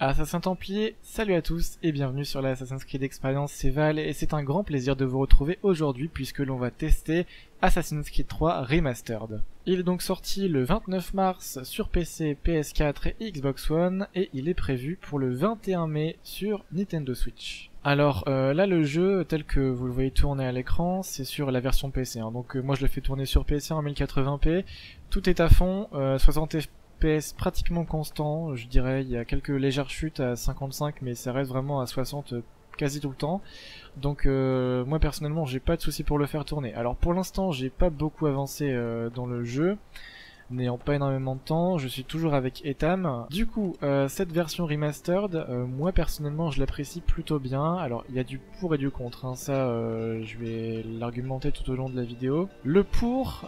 Assassin Templier, salut à tous et bienvenue sur la Assassin's Creed Experience, c'est Val et c'est un grand plaisir de vous retrouver aujourd'hui puisque l'on va tester Assassin's Creed 3 Remastered. Il est donc sorti le 29 mars sur PC, PS4 et Xbox One et il est prévu pour le 21 mai sur Nintendo Switch. Alors là le jeu tel que vous le voyez tourner à l'écran c'est sur la version PC, donc moi je le fais tourner sur PC en 1080p, tout est à fond, 60 FPS pratiquement constant, je dirais, il y a quelques légères chutes à 55 mais ça reste vraiment à 60 quasi tout le temps. Donc moi personnellement j'ai pas de souci pour le faire tourner. Alors pour l'instant j'ai pas beaucoup avancé dans le jeu, n'ayant pas énormément de temps, je suis toujours avec Etham. Du coup cette version remastered, moi personnellement je l'apprécie plutôt bien. Alors il y a du pour et du contre, ça je vais l'argumenter tout au long de la vidéo. Le pour,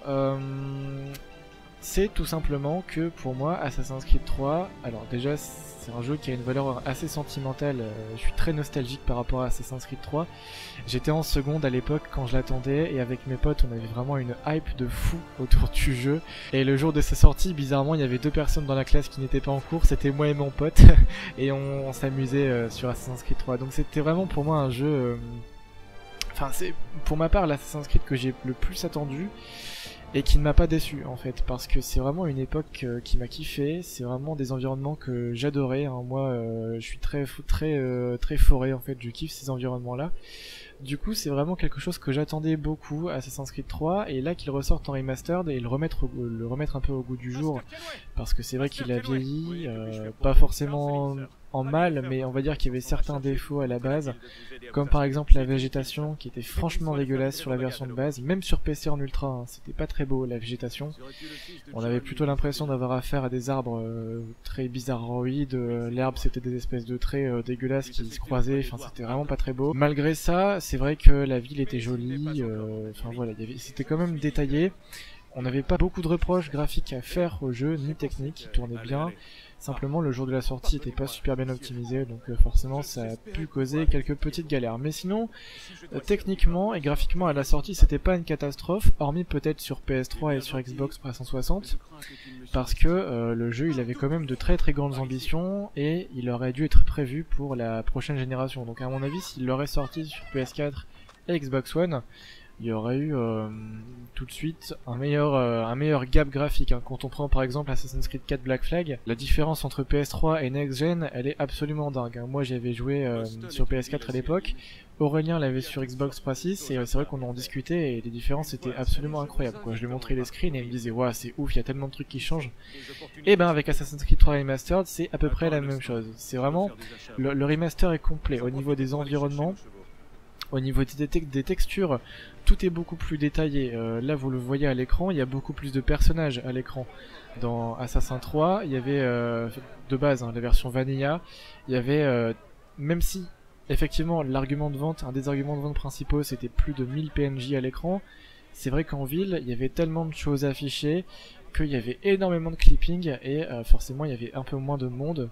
c'est tout simplement que pour moi Assassin's Creed 3, alors déjà c'est un jeu qui a une valeur assez sentimentale, je suis très nostalgique par rapport à Assassin's Creed 3. J'étais en seconde à l'époque quand je l'attendais et avec mes potes on avait vraiment une hype de fou autour du jeu. Et le jour de sa sortie, bizarrement il y avait deux personnes dans la classe qui n'étaient pas en cours, c'était moi et mon pote et on s'amusait sur Assassin's Creed 3. Donc c'était vraiment pour moi un jeu, enfin c'est pour ma part l'Assassin's Creed que j'ai le plus attendu. Et qui ne m'a pas déçu en fait, parce que c'est vraiment une époque qui m'a kiffé, c'est vraiment des environnements que j'adorais, moi je suis très forêt en fait, je kiffe ces environnements là. Du coup c'est vraiment quelque chose que j'attendais beaucoup à Assassin's Creed 3, et là qu'il ressorte en remastered et le remettre un peu au goût du jour, parce que c'est vrai qu'il a vieilli, pas forcément en mal, mais on va dire qu'il y avait certains défauts à la base, comme par exemple la végétation qui était franchement dégueulasse sur la version de base, même sur PC en ultra, c'était pas très beau la végétation. On avait plutôt l'impression d'avoir affaire à des arbres très bizarroïdes, l'herbe c'était des espèces de traits dégueulasses qui se croisaient, c'était vraiment pas très beau. Malgré ça, c'est vrai que la ville était jolie, voilà, c'était quand même détaillé. On n'avait pas beaucoup de reproches graphiques à faire au jeu, ni techniques, il tournait bien. Simplement le jour de la sortie était pas super bien optimisé, donc forcément ça a pu causer quelques petites galères. Mais sinon, techniquement et graphiquement à la sortie c'était pas une catastrophe, hormis peut-être sur PS3 et sur Xbox 360, parce que le jeu il avait quand même de très grandes ambitions et il aurait dû être prévu pour la prochaine génération. Donc à mon avis s'il l'aurait sorti sur PS4 et Xbox One, il y aurait eu tout de suite un meilleur gap graphique. Quand on prend par exemple Assassin's Creed 4 Black Flag, la différence entre PS3 et Next Gen, elle est absolument dingue. Moi j'avais joué sur PS4 à l'époque, Aurélien l'avait sur Xbox 360 et c'est vrai qu'on en discutait et les différences étaient absolument incroyables. Je lui ai montré les screens et il me disait ouais c'est ouf, il y a tellement de trucs qui changent. Et ben avec Assassin's Creed 3 Remastered c'est à peu près la même chose. C'est vraiment, le remaster est complet au niveau des environnements. Au niveau des textures, tout est beaucoup plus détaillé. Là, vous le voyez à l'écran, il y a beaucoup plus de personnages à l'écran. Dans Assassin 3, il y avait, de base, la version Vanilla, il y avait, même si, effectivement, l'argument de vente, un des arguments de vente principaux, c'était plus de 1000 PNJ à l'écran, c'est vrai qu'en ville, il y avait tellement de choses affichées, qu'il y avait énormément de clipping, et forcément, il y avait un peu moins de monde.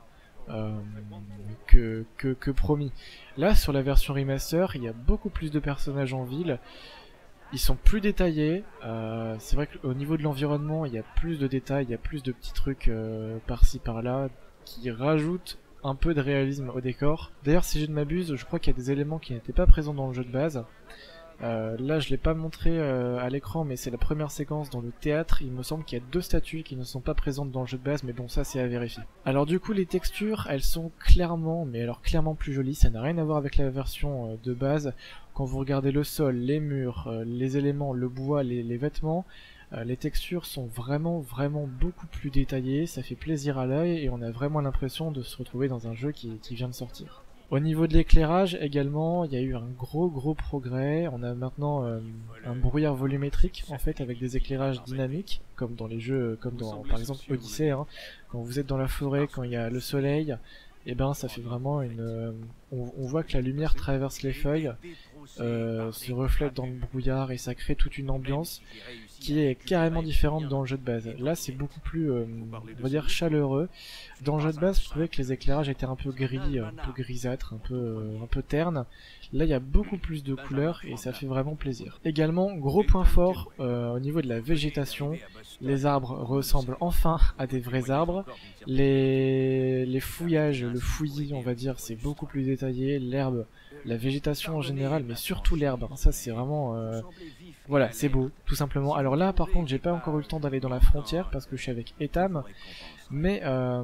Que promis. Là sur la version remaster il y a beaucoup plus de personnages en ville, ils sont plus détaillés, c'est vrai qu'au niveau de l'environnement il y a plus de détails, il y a plus de petits trucs par-ci par-là qui rajoutent un peu de réalisme au décor. D'ailleurs si je ne m'abuse je crois qu'il y a des éléments qui n'étaient pas présents dans le jeu de base. Là je l'ai pas montré à l'écran mais c'est la première séquence dans le théâtre, il me semble qu'il y a deux statues qui ne sont pas présentes dans le jeu de base, mais bon ça c'est à vérifier. Alors du coup les textures elles sont clairement, mais alors clairement plus jolies, ça n'a rien à voir avec la version de base. Quand vous regardez le sol, les murs, les éléments, le bois, les vêtements, les textures sont vraiment beaucoup plus détaillées, ça fait plaisir à l'œil et on a vraiment l'impression de se retrouver dans un jeu qui vient de sortir. Au niveau de l'éclairage également, il y a eu un gros progrès. On a maintenant un brouillard volumétrique en fait avec des éclairages dynamiques, comme dans les jeux, comme dans par exemple Odyssey. Quand vous êtes dans la forêt, quand il y a le soleil, et ben ça fait vraiment une. On voit que la lumière traverse les feuilles, se reflète dans le brouillard et ça crée toute une ambiance qui est carrément différente dans le jeu de base. Là c'est beaucoup plus, on va dire, chaleureux. Dans le jeu de base je trouvais que les éclairages étaient un peu gris, un peu grisâtres, un peu ternes. Là il y a beaucoup plus de couleurs et ça fait vraiment plaisir. Également gros point fort au niveau de la végétation, les arbres ressemblent enfin à des vrais arbres, les les fouillages, le fouillis on va dire, c'est beaucoup plus détaillé, l'herbe, la végétation en général, mais surtout l'herbe, hein, ça c'est vraiment... Voilà, c'est beau, tout simplement. Alors là par contre j'ai pas encore eu le temps d'aller dans la frontière parce que je suis avec Etam, mais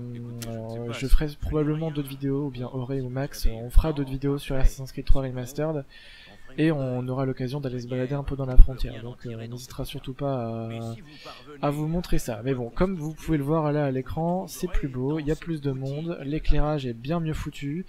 je ferai probablement d'autres vidéos, ou bien Auré ou Max, on fera d'autres vidéos sur Assassin's Creed 3 Remastered, et on aura l'occasion d'aller se balader un peu dans la frontière, donc on n'hésitera surtout pas à vous montrer ça. Mais bon, comme vous pouvez le voir là à l'écran, c'est plus beau, il y a plus de monde, l'éclairage est bien mieux foutu,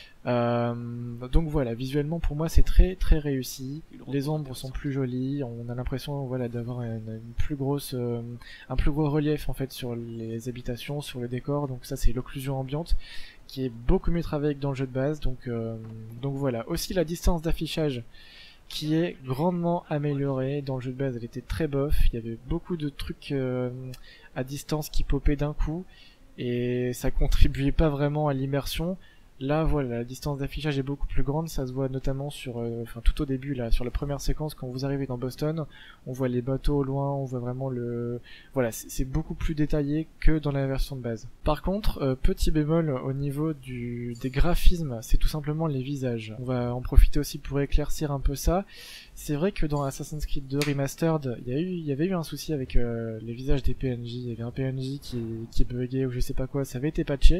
donc voilà, visuellement pour moi c'est très très réussi, les ombres sont plus jolies, on a l'impression voilà, d'avoir une plus grosse, un plus gros relief en fait sur les habitations, sur le décor, donc ça c'est l'occlusion ambiante qui est beaucoup mieux travaillée que dans le jeu de base, donc voilà. Aussi la distance d'affichage qui est grandement améliorée, dans le jeu de base elle était très bof, il y avait beaucoup de trucs à distance qui popaient d'un coup, et ça contribuait pas vraiment à l'immersion. Là voilà, la distance d'affichage est beaucoup plus grande, ça se voit notamment sur, enfin tout au début là, sur la première séquence quand vous arrivez dans Boston, on voit les bateaux au loin, on voit vraiment le... Voilà, c'est beaucoup plus détaillé que dans la version de base. Par contre, petit bémol au niveau des graphismes, c'est tout simplement les visages. On va en profiter aussi pour éclaircir un peu ça. C'est vrai que dans Assassin's Creed 2 Remastered, il y avait eu un souci avec les visages des PNJ, il y avait un PNJ qui buguait ou je sais pas quoi, ça avait été patché.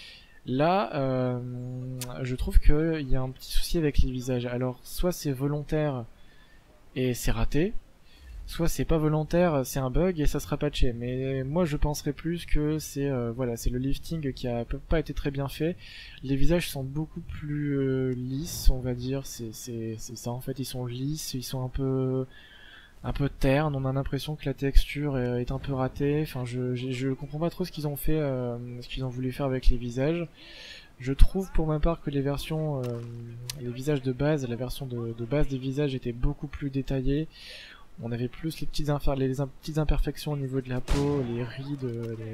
Là, je trouve qu'il y a un petit souci avec les visages. Alors, soit c'est volontaire et c'est raté, soit c'est pas volontaire, c'est un bug et ça sera patché. Mais moi, je penserais plus que c'est voilà, c'est le lifting qui a pas été très bien fait. Les visages sont beaucoup plus lisses, on va dire. C'est ça en fait, ils sont lisses, ils sont un peu terne, on a l'impression que la texture est un peu ratée, enfin je comprends pas trop ce qu'ils ont fait, ce qu'ils ont voulu faire avec les visages. Je trouve pour ma part que les versions, les visages de base, la version de base des visages était beaucoup plus détaillée. On avait plus les petites imperfections au niveau de la peau, les rides,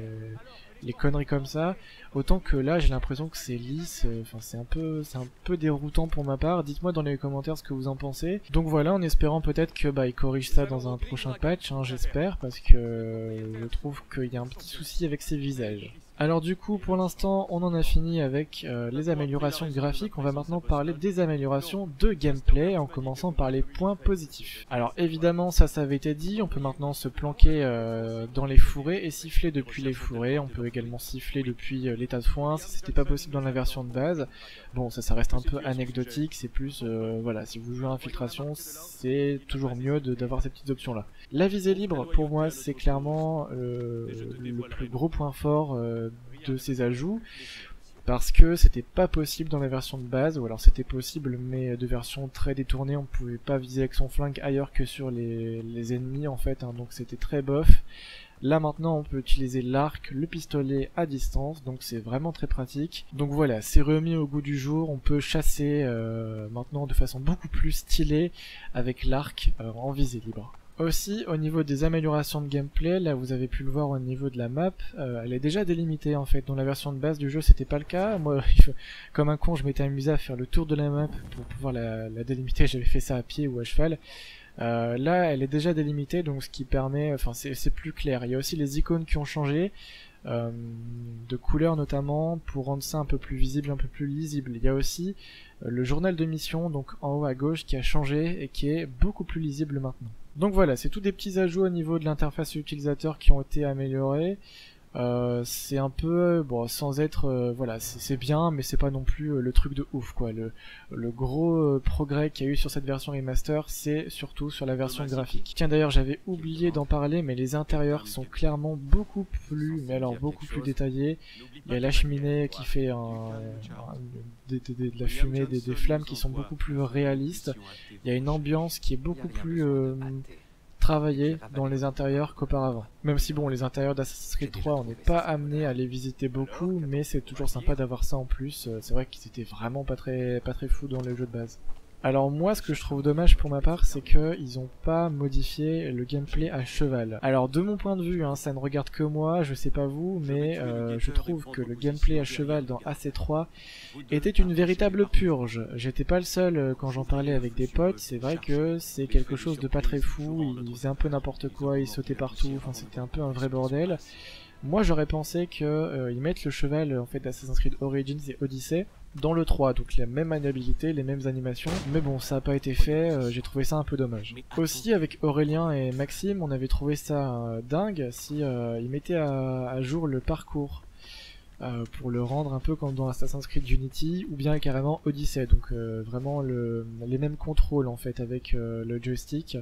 les conneries comme ça. Autant que là, j'ai l'impression que c'est lisse. Enfin, c'est un peu déroutant pour ma part. Dites-moi dans les commentaires ce que vous en pensez. Donc voilà, en espérant peut-être que ils corrigent ça dans un prochain patch, hein, j'espère, parce que je trouve qu'il y a un petit souci avec ces visages. Alors du coup, pour l'instant, on en a fini avec les améliorations graphiques. On va maintenant parler des améliorations de gameplay, en commençant par les points positifs. Alors évidemment, ça avait été dit, on peut maintenant se planquer dans les fourrés et siffler depuis les fourrés. On peut également siffler depuis l'état de foin, ça c'était pas possible dans la version de base. Bon, ça reste un peu anecdotique, c'est plus, voilà, si vous jouez à Infiltration, c'est toujours mieux d'avoir ces petites options-là. La visée libre, pour moi, c'est clairement le plus gros point fort de ces ajouts, parce que c'était pas possible dans la version de base, ou alors c'était possible mais de version très détournée, on pouvait pas viser avec son flingue ailleurs que sur les ennemis en fait, hein, donc c'était très bof. Là maintenant on peut utiliser l'arc, le pistolet à distance, donc c'est vraiment très pratique. Donc voilà, c'est remis au goût du jour, on peut chasser maintenant de façon beaucoup plus stylée avec l'arc en visée libre. Aussi, au niveau des améliorations de gameplay, là vous avez pu le voir au niveau de la map, elle est déjà délimitée en fait. Dans la version de base du jeu c'était pas le cas. Moi, comme un con, je m'étais amusé à faire le tour de la map pour pouvoir la délimiter, j'avais fait ça à pied ou à cheval. Là elle est déjà délimitée, donc ce qui permet, enfin c'est plus clair. Il y a aussi les icônes qui ont changé, de couleur notamment, pour rendre ça un peu plus visible, un peu plus lisible. Il y a aussi le journal de mission, donc en haut à gauche, qui a changé et qui est beaucoup plus lisible maintenant. Donc voilà, c'est tous des petits ajouts au niveau de l'interface utilisateur qui ont été améliorés. C'est un peu, bon, sans être, voilà, c'est bien, mais c'est pas non plus le truc de ouf, quoi. Le gros progrès qu'il y a eu sur cette version remaster, c'est surtout sur la version graphique. Tiens, d'ailleurs, j'avais oublié d'en parler, mais les intérieurs sont clairement beaucoup plus, mais alors beaucoup plus détaillés. Il y a la cheminée qui fait de la fumée, des flammes qui sont beaucoup plus réalistes. Il y a une ambiance qui est beaucoup plus travailler dans les intérieurs qu'auparavant. Même si bon, les intérieurs d'Assassin's Creed 3, on n'est pas amené à les visiter beaucoup, mais c'est toujours sympa d'avoir ça en plus. C'est vrai qu'ils étaient vraiment pas très fous dans les jeux de base. Alors moi, ce que je trouve dommage pour ma part, c'est qu'ils ont pas modifié le gameplay à cheval. Alors de mon point de vue, hein, ça ne regarde que moi, je sais pas vous, mais je trouve que le gameplay à cheval dans AC3 était une véritable purge. J'étais pas le seul quand j'en parlais avec des potes, c'est vrai que c'est quelque chose de pas très fou, ils faisaient un peu n'importe quoi, ils sautaient partout, enfin c'était un peu un vrai bordel. Moi j'aurais pensé que ils mettent le cheval en fait d'Assassin's Creed Origins et Odyssey dans le 3, donc la même maniabilité, les mêmes animations, mais bon ça n'a pas été fait, j'ai trouvé ça un peu dommage. Aussi avec Aurélien et Maxime, on avait trouvé ça dingue si ils mettaient à jour le parcours. Pour le rendre un peu comme dans Assassin's Creed Unity ou bien carrément Odyssey, donc vraiment les mêmes contrôles en fait avec le joystick.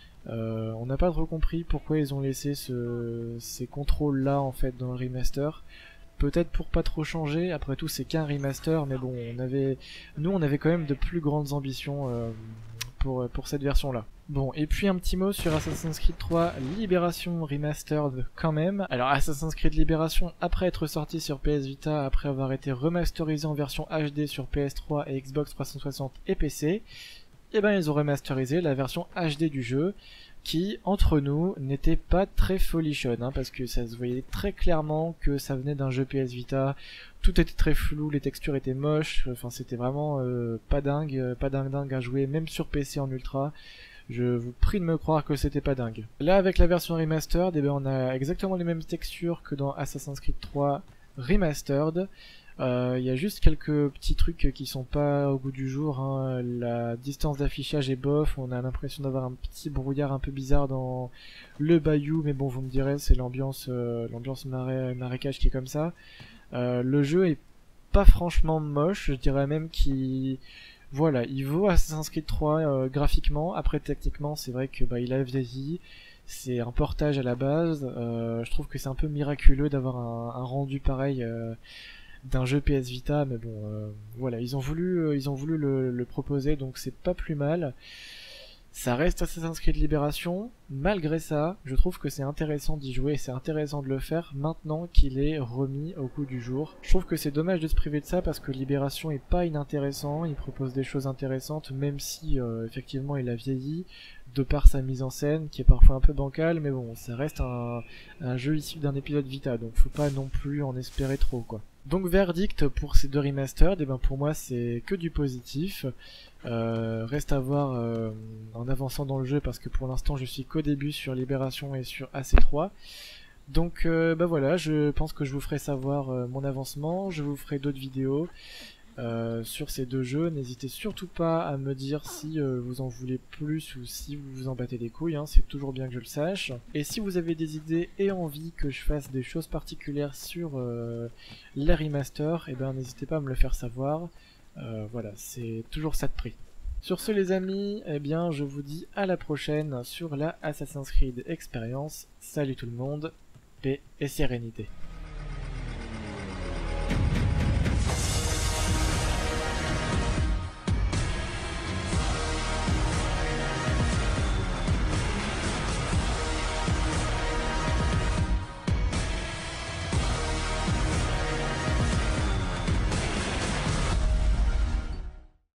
On n'a pas trop compris pourquoi ils ont laissé ces contrôles là en fait dans le remaster. Peut-être pour pas trop changer, après tout c'est qu'un remaster, mais bon, nous on avait quand même de plus grandes ambitions pour cette version là. Bon, et puis un petit mot sur Assassin's Creed 3 Libération Remastered quand même. Alors Assassin's Creed Libération, après être sorti sur PS Vita, après avoir été remasterisé en version HD sur PS3 et Xbox 360 et PC, et ben ils ont remasterisé la version HD du jeu, qui, entre nous, n'était pas très folichonne, hein, parce que ça se voyait très clairement que ça venait d'un jeu PS Vita, tout était très flou, les textures étaient moches, enfin c'était vraiment pas dingue à jouer, même sur PC en ultra. Je vous prie de me croire que c'était pas dingue. Là, avec la version remastered, eh ben, on a exactement les mêmes textures que dans Assassin's Creed 3 Remastered. Il y a juste quelques petits trucs qui sont pas au goût du jour, hein. La distance d'affichage est bof, on a l'impression d'avoir un petit brouillard un peu bizarre dans le bayou, mais bon, vous me direz, c'est l'ambiance marécage qui est comme ça. Le jeu est pas franchement moche, je dirais même qu'il... Voilà, il vaut Assassin's Creed 3 graphiquement. Après, techniquement, c'est vrai que il a vieilli. C'est un portage à la base. Je trouve que c'est un peu miraculeux d'avoir un rendu pareil d'un jeu PS Vita, mais bon, voilà, ils ont voulu le proposer, donc c'est pas plus mal. Ça reste Assassin's Creed Libération. Malgré ça, je trouve que c'est intéressant d'y jouer, c'est intéressant de le faire maintenant qu'il est remis au goût du jour. Je trouve que c'est dommage de se priver de ça parce que Libération est pas inintéressant, il propose des choses intéressantes, même si effectivement il a vieilli, de par sa mise en scène qui est parfois un peu bancale, mais bon, ça reste un jeu issu d'un épisode Vita, donc faut pas non plus en espérer trop, quoi. Donc verdict pour ces deux remasters, et ben pour moi c'est que du positif. Reste à voir en avançant dans le jeu parce que pour l'instant je suis qu'au début sur Libération et sur AC3. Donc voilà, je pense que je vous ferai savoir mon avancement, je vous ferai d'autres vidéos sur ces deux jeux. N'hésitez surtout pas à me dire si vous en voulez plus ou si vous vous en battez les couilles, hein, c'est toujours bien que je le sache. Et si vous avez des idées et envie que je fasse des choses particulières sur les remasters, et ben n'hésitez pas à me le faire savoir. Voilà, c'est toujours ça de prix. Sur ce les amis, eh bien je vous dis à la prochaine sur la Assassin's Creed Experience. Salut tout le monde, paix et sérénité.